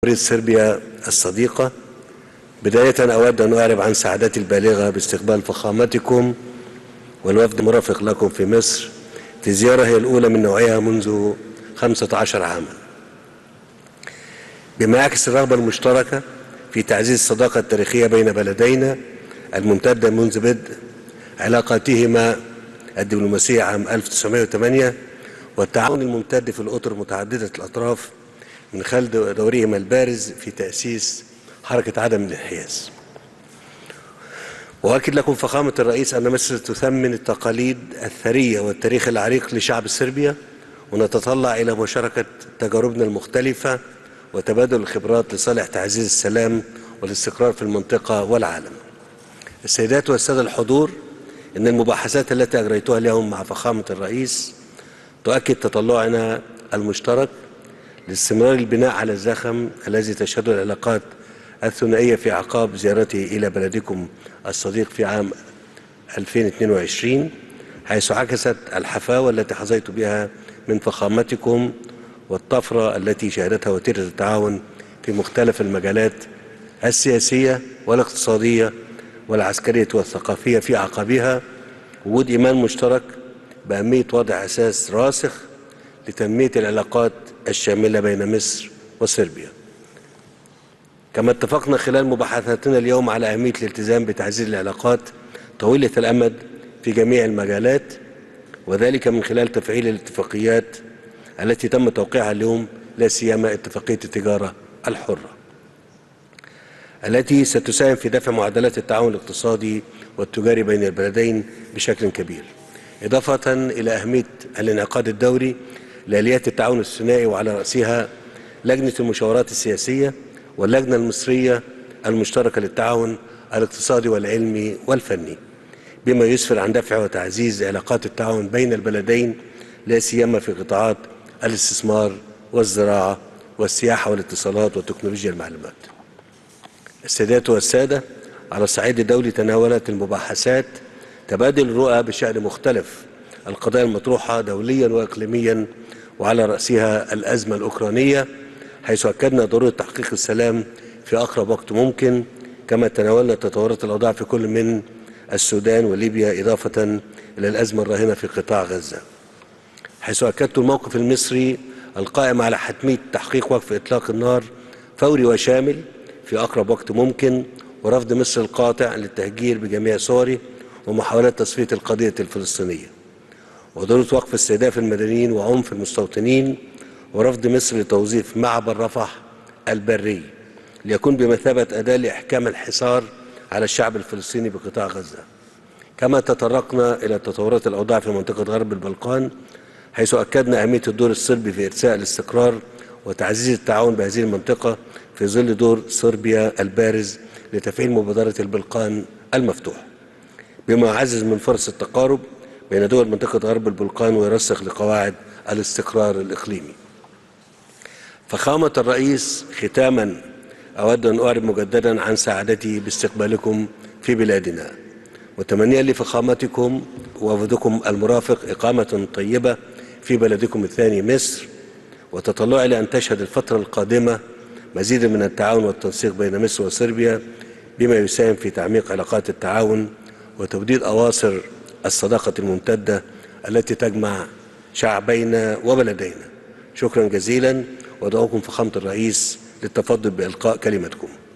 جمهورية صربيا الصديقة. بداية أود أن أعرب عن سعادتي البالغة باستقبال فخامتكم والوفد المرافق لكم في مصر في زيارة هي الأولى من نوعها منذ 15 عاما، بما يعكس الرغبة المشتركة في تعزيز الصداقة التاريخية بين بلدينا الممتدة منذ بدء علاقاتهما الدبلوماسية عام 1908 والتعاون الممتد في الأطر متعددة الأطراف من خلال دورهما البارز في تأسيس حركة عدم الانحياز. وأؤكد لكم فخامة الرئيس أن مصر تثمن التقاليد الثرية والتاريخ العريق لشعب صربيا، ونتطلع إلى مشاركة تجاربنا المختلفة وتبادل الخبرات لصالح تعزيز السلام والاستقرار في المنطقة والعالم. السيدات والسادة الحضور، إن المباحثات التي أجريتها اليوم مع فخامة الرئيس تؤكد تطلعنا المشترك لاستمرار البناء على الزخم الذي تشهده العلاقات الثنائية في أعقاب زيارته إلى بلدكم الصديق في عام 2022، حيث عكست الحفاوة التي حظيت بها من فخامتكم والطفرة التي شهدتها وتيرة التعاون في مختلف المجالات السياسية والاقتصادية والعسكرية والثقافية في أعقابها، وجود إيمان مشترك بأهمية وضع أساس راسخ لتنمية العلاقات الشاملة بين مصر وصربيا. كما اتفقنا خلال مباحثاتنا اليوم على أهمية الالتزام بتعزيز العلاقات طويلة الأمد في جميع المجالات، وذلك من خلال تفعيل الاتفاقيات التي تم توقيعها اليوم، لا سيما اتفاقية التجارة الحرة التي ستساهم في دفع معدلات التعاون الاقتصادي والتجاري بين البلدين بشكل كبير، إضافة إلى أهمية الانعقاد الدوري لآليات التعاون الثنائي، وعلى رأسها لجنة المشاورات السياسية واللجنة المصرية المشتركة للتعاون الاقتصادي والعلمي والفني، بما يسفر عن دفع وتعزيز علاقات التعاون بين البلدين، لا سيما في قطاعات الاستثمار والزراعة والسياحة والاتصالات وتكنولوجيا المعلومات. السيدات والسادة، على الصعيد الدولي تناولت المباحثات تبادل الرؤى بشأن مختلف القضايا المطروحة دوليا وإقليميا، وعلى رأسها الأزمة الأوكرانية، حيث أكدنا ضرورة تحقيق السلام في أقرب وقت ممكن. كما تناولنا تطورات الأوضاع في كل من السودان وليبيا، إضافة إلى الأزمة الراهنة في قطاع غزة، حيث أكدت الموقف المصري القائم على حتمية تحقيق وقف إطلاق النار فوري وشامل في أقرب وقت ممكن، ورفض مصر القاطع للتهجير بجميع صوره ومحاولات تصفية القضية الفلسطينية، وضرورة وقف استهداف المدنيين وعنف المستوطنين، ورفض مصر لتوظيف معبر رفح البري ليكون بمثابة أداة لإحكام الحصار على الشعب الفلسطيني بقطاع غزة. كما تطرقنا إلى تطورات الأوضاع في منطقة غرب البلقان، حيث أكدنا أهمية الدور الصربي في إرساء الاستقرار وتعزيز التعاون بهذه المنطقة في ظل دور صربيا البارز لتفعيل مبادرة البلقان المفتوح، بما يعزز من فرص التقارب بين دول منطقة غرب البلقان ويرسخ لقواعد الاستقرار الإقليمي. فخامة الرئيس، ختاما أود أن أعرب مجددا عن سعادتي باستقبالكم في بلادنا، وتمنيا لفخامتكم ووفدكم المرافق إقامة طيبة في بلدكم الثاني مصر، وتطلعي لأن تشهد الفترة القادمة مزيدا من التعاون والتنسيق بين مصر وصربيا، بما يساهم في تعميق علاقات التعاون وتجديد أواصر الصداقة الممتدة التي تجمع شعبينا وبلدينا. شكرا جزيلا، ودعوكم فخامة الرئيس للتفضل بإلقاء كلمتكم.